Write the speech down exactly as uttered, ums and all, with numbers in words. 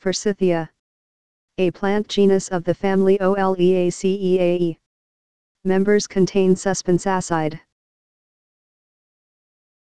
Forsythia. A plant genus of the family Oleaceae. Members contain suspensacide.